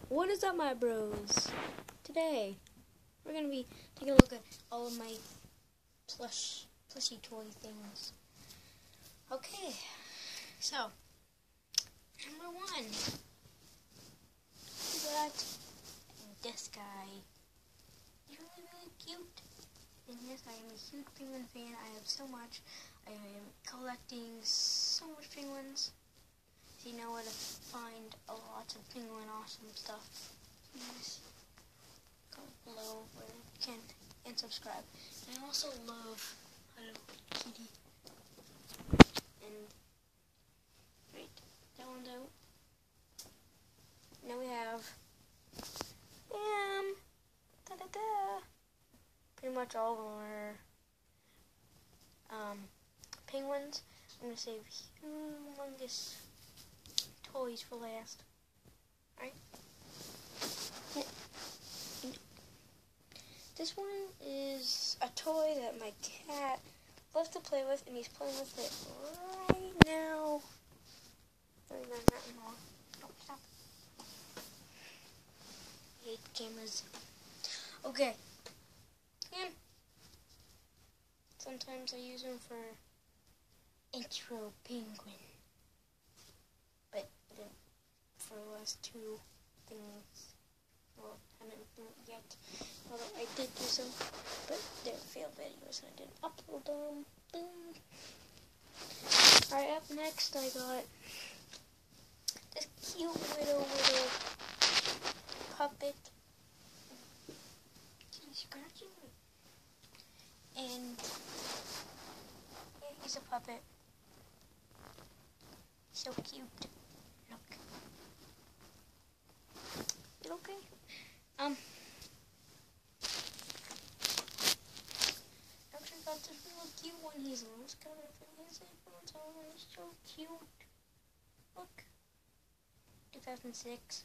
What is up, my bros? Today, we're going to be taking a look at all of my plushy toy things. Okay, so, number one, we got this guy. He's really cute. And yes, I am a huge penguin fan. I have so much. I am collecting so much penguins. If you know where to find a lot of penguin awesome stuff, please comment below where you can and subscribe. And I also love Hello Kitty. And wait, that one's out. Now we have pretty much all of them are penguins. I'm gonna save humongous toys for last. Alright. This one is a toy that my cat loves to play with, and he's playing with it right now. No, not anymore. No, stop. I hate cameras. Okay. And sometimes I use them for intro penguin. But I didn't for the last two things. Well, I haven't done it yet. Although I did do some, but they're failed videos and I didn't upload them. Boom. Alright, up next I got this cute little puppet. He's scratching me. And yeah, he's a puppet. So cute. Look. Is it okay? Actually got this really cute one. He's almost covered in his headphones. Oh, he's so cute. Look. 2006.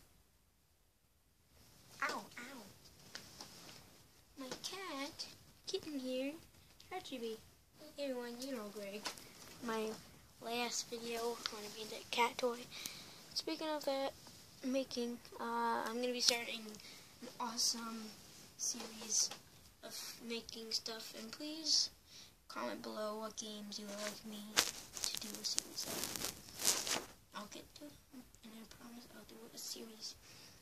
Ow, ow. My kitten here, scratched me. Everyone, you know Greg. My last video when I made that cat toy. Speaking of that, I'm going to be starting an awesome series of making stuff, and please comment below what games you would like me to do a series of. I'll get to them, and I promise I'll do a series.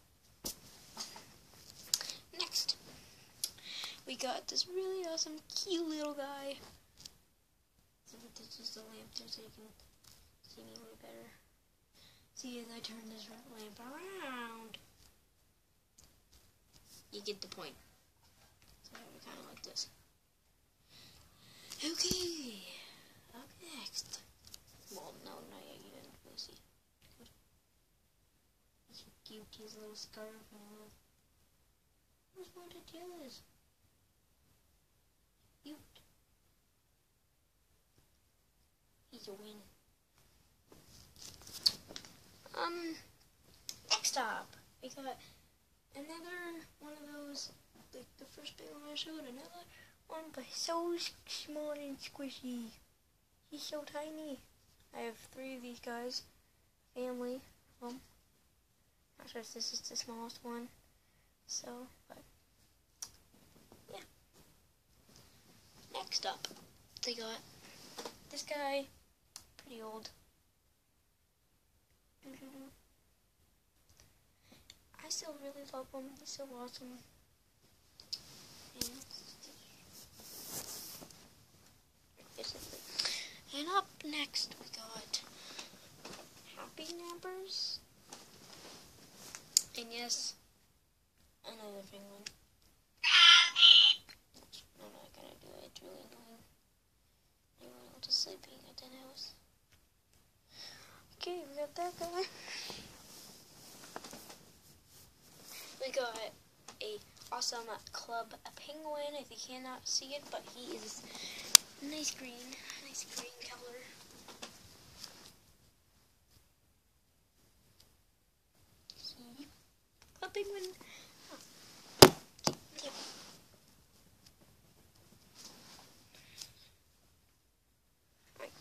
Next, we got this really awesome, cute little guy. So this is the lamp there so you can see me way better. See, as I turn this lamp around, you get the point. So kind of like this. Okay, up next. Well, no, not yet. You didn't really see. Good. He's cute. His little scarf and a little. Who's more to do this? Cute. He's a win. Next up, we got another one of those, like the first big one I showed, another one, but so small and squishy. He's so tiny. I have 3 of these guys. Family. Not sure if this is the smallest one. So, but, yeah. Next up, they got this guy, pretty old. I still really love him. He's so awesome. And up next we got Happy Nappers. And yes, another penguin. I'm not gonna do it. It's really annoying. Everyone else is sleeping at the house. Okay, we got that guy. We got a awesome club penguin. If you cannot see it, but he is nice green color. See? Club penguin. Oh. Yep. Right.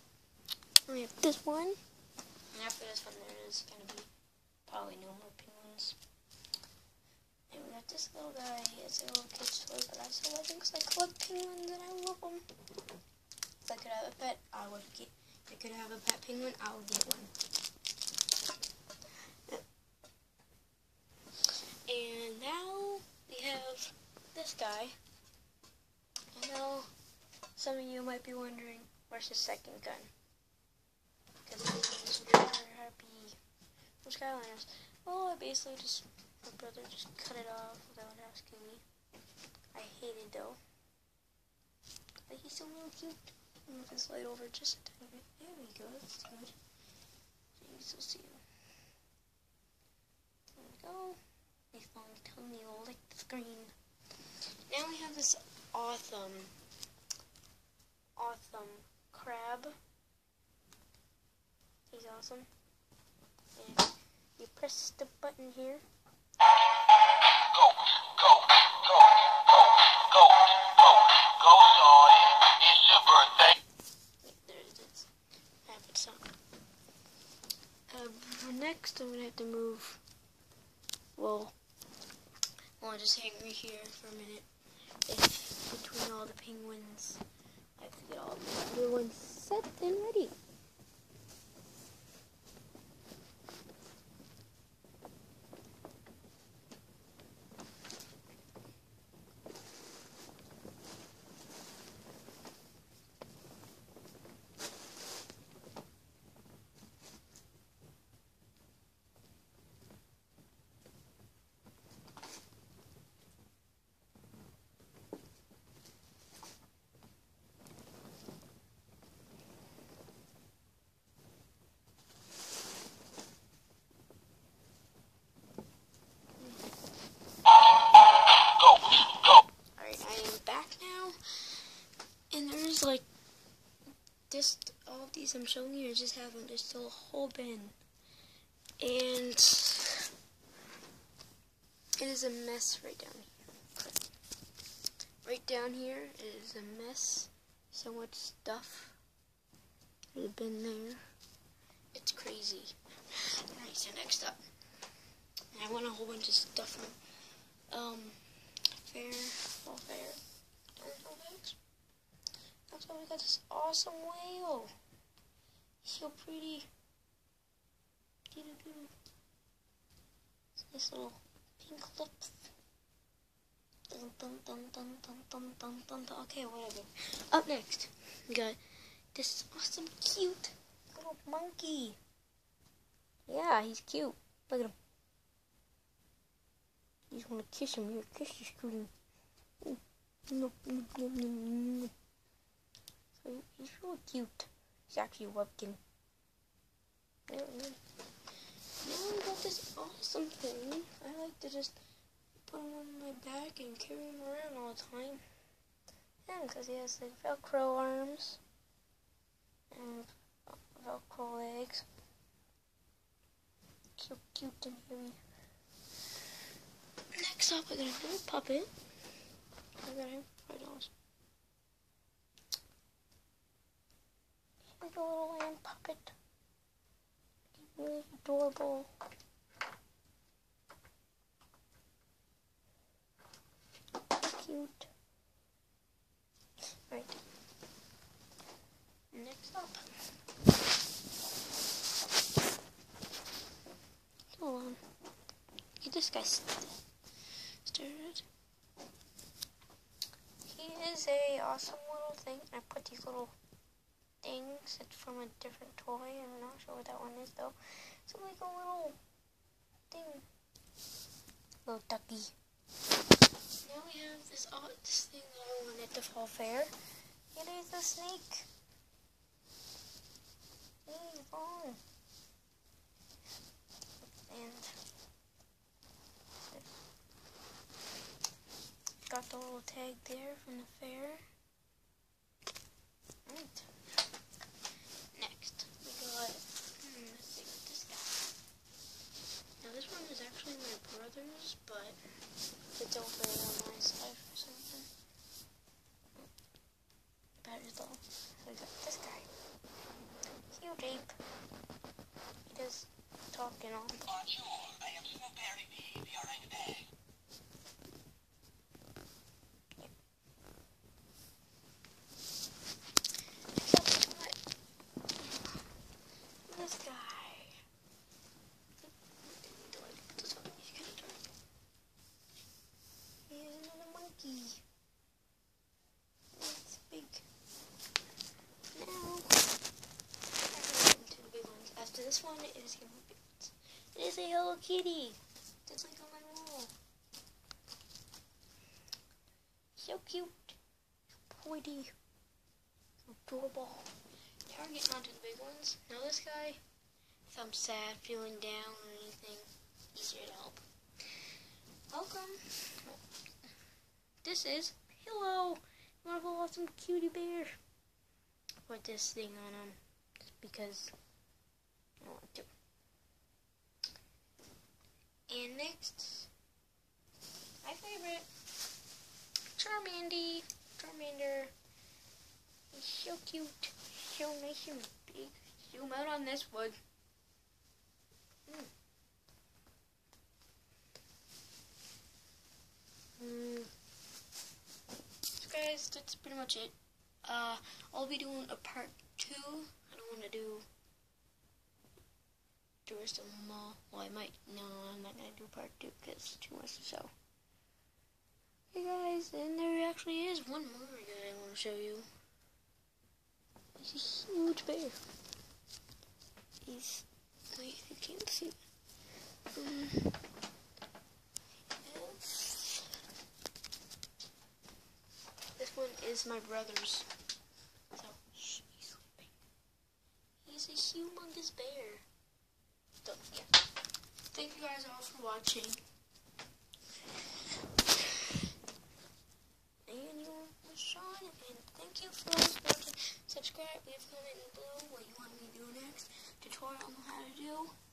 We have this one. And after this one, there is going to be probably no more penguins. penguins. And we got this little guy. It's a little kid's toy, but I still like him because I collect penguins and I love them. If I could have a pet, I would get. If I could have a pet penguin, I would get one. And now we have this guy. I know some of you might be wondering, where's his second gun? Because he's happy from Skylanders. Well, I basically just, my brother just cut it off without asking me. I hate it though. But he's so real cute. I'm going to slide over just a tiny bit. There we go, that's good. So you still see him. There we go. Nice long tongue, you'll lick the screen. Now we have this awesome crab. He's awesome. And you press the button here. Go, Shorty. It's your birthday. There it is. Rapid song. Next, I'm going to have to move. Well, I'll just hang right here for a minute. Between all the penguins, I have to get all the other ones set and ready. Like this, all of these I'm showing you, I just have them. There's still a whole bin, and it is a mess right down here. Right down here, it is a mess. So much stuff. There's a bin there. It's crazy. Alright, so next up, I want a whole bunch of stuff from fall fair. That's why we got this awesome whale. He's so pretty. This little pink lips. Okay, whatever. Up next, we got this awesome, cute little monkey. Yeah, he's cute. Look at him. You just want to kiss him. Your kiss is screen. No. He's really cute. He's actually a webkin. Now we got this awesome thing. I like to just put him on my back and carry him around all the time. And because he has like Velcro arms and Velcro legs. So cute and hairy. Next up, I got a little puppet. I got him $5. Like a little land puppet. Really adorable. Cute. Right. Next up. Hold on. Get this guy started. He is a awesome little thing. I put these little things. It's from a different toy. I'm not sure what that one is though. It's like a little thing. Little ducky. Now we have this thing that I won at the fall fair. It is a snake. He's on. And got the little tag there from the fair. Right. Next, we got, let's see what this guy. Now this one is actually my brother's, but it's over on my side for something. Better though. So we got this guy. Huge ape. He does talk and all. Bonjour, I am Super Perry kitty. Just like on my wall. So cute. Pretty. Adorable. Now we're getting on to the big ones. Now this guy, if I'm sad, feeling down or anything, he's here to help. Welcome. This is Hello. You want to pull out some cutie bear? Put this thing on him just because I want to. And next, my favorite, Charmander. He's so cute, so nice and big. Zoom out on this one. So guys, that's pretty much it. I'll be doing a part 2. I don't want to do the rest of them all. Well, I'm not going to do part 2 because it's too much to show. Hey guys, and there actually is one more that I want to show you. He's a huge bear. Wait, you can't see it. This one is my brother's. So, he's sleeping. He's a humongous bear. So, yeah. Thank you guys all for watching. And you were Sean, and thank you for watching. Subscribe, leave a comment in below what you want me to do next. Tutorial on how to do.